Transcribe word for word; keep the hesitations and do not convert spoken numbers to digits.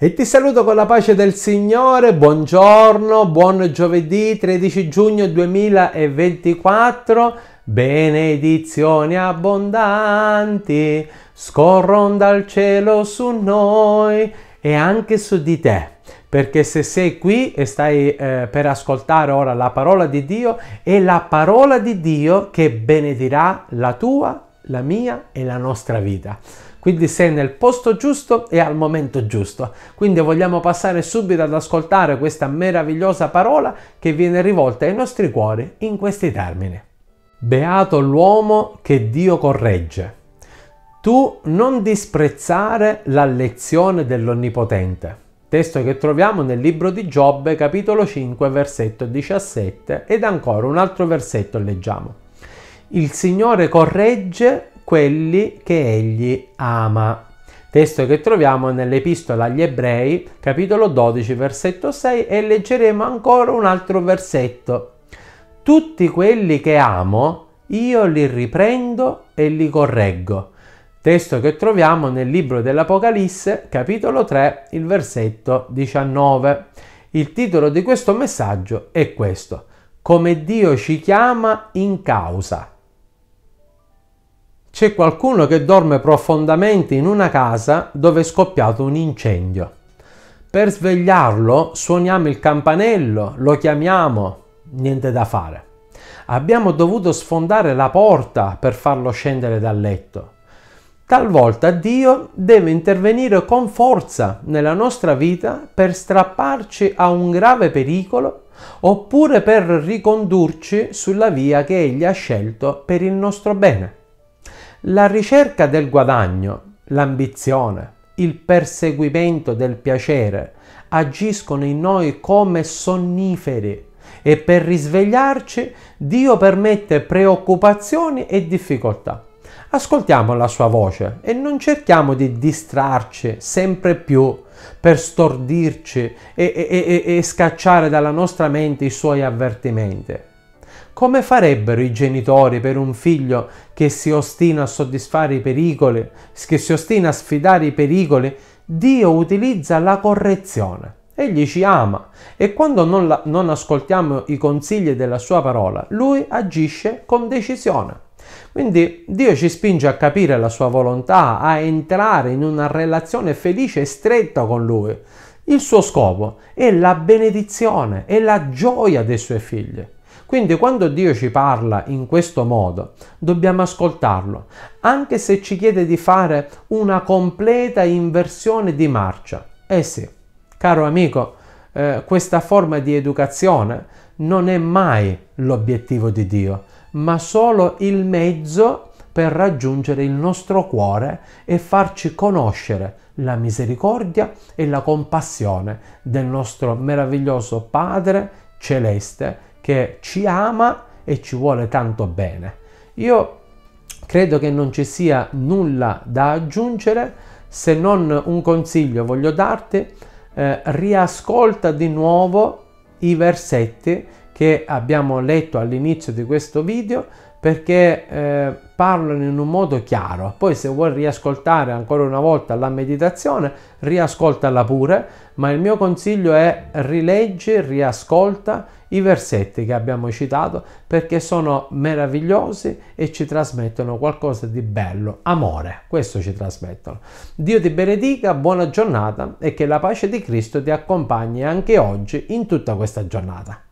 E ti saluto con la pace del Signore, buongiorno, buon giovedì tredici giugno duemilaventiquattro, benedizioni abbondanti scorrono dal cielo su noi e anche su di te, perché se sei qui e stai eh, per ascoltare ora la parola di Dio, è la parola di Dio che benedirà la tua, la mia e la nostra vita. Quindi sei nel posto giusto e al momento giusto. Quindi vogliamo passare subito ad ascoltare questa meravigliosa parola che viene rivolta ai nostri cuori in questi termini. Beato l'uomo che Dio corregge. Tu non disprezzare la lezione dell'Onnipotente. Testo che troviamo nel libro di Giobbe, capitolo cinque, versetto diciassette, ed ancora un altro versetto leggiamo. Il Signore corregge quelli che egli ama. Testo che troviamo nell'Epistola agli Ebrei, capitolo dodici, versetto sei, e leggeremo ancora un altro versetto. Tutti quelli che amo, io li riprendo e li correggo. Testo che troviamo nel libro dell'Apocalisse, capitolo tre, il versetto diciannove. Il titolo di questo messaggio è questo: Come Dio ci chiama in causa. C'è qualcuno che dorme profondamente in una casa dove è scoppiato un incendio. Per svegliarlo suoniamo il campanello, lo chiamiamo, niente da fare. Abbiamo dovuto sfondare la porta per farlo scendere dal letto. Talvolta Dio deve intervenire con forza nella nostra vita per strapparci a un grave pericolo oppure per ricondurci sulla via che Egli ha scelto per il nostro bene. La ricerca del guadagno, l'ambizione, il perseguimento del piacere agiscono in noi come sonniferi e per risvegliarci Dio permette preoccupazioni e difficoltà. Ascoltiamo la sua voce e non cerchiamo di distrarci sempre più per stordirci e, e, e, e scacciare dalla nostra mente i suoi avvertimenti. Come farebbero i genitori per un figlio che si ostina a soddisfare i pericoli, che si ostina a sfidare i pericoli? Dio utilizza la correzione. Egli ci ama e quando non, la, non ascoltiamo i consigli della sua parola, Lui agisce con decisione. Quindi Dio ci spinge a capire la sua volontà, a entrare in una relazione felice e stretta con Lui. Il suo scopo è la benedizione e la gioia dei suoi figli. Quindi quando Dio ci parla in questo modo, dobbiamo ascoltarlo, anche se ci chiede di fare una completa inversione di marcia. Eh sì, caro amico, eh, questa forma di educazione non è mai l'obiettivo di Dio, ma solo il mezzo per raggiungere il nostro cuore e farci conoscere la misericordia e la compassione del nostro meraviglioso Padre Celeste, che ci ama e ci vuole tanto bene. Io credo che non ci sia nulla da aggiungere, se non un consiglio voglio darti: eh, riascolta di nuovo i versetti che abbiamo letto all'inizio di questo video, perché eh, parlano in un modo chiaro. Poi se vuoi riascoltare ancora una volta la meditazione, riascoltala pure, ma il mio consiglio è rileggi, riascolta i versetti che abbiamo citato, perché sono meravigliosi e ci trasmettono qualcosa di bello, amore, questo ci trasmettono. Dio ti benedica, buona giornata e che la pace di Cristo ti accompagni anche oggi in tutta questa giornata.